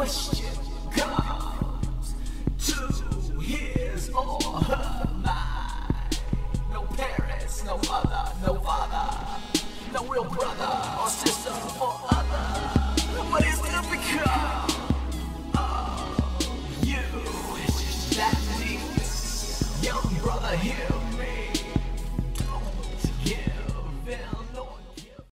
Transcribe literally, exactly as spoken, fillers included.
question comes to his or her mind. No parents, no mother, no father, no real brother or sister or other. What is to become of you? That means young brother, you.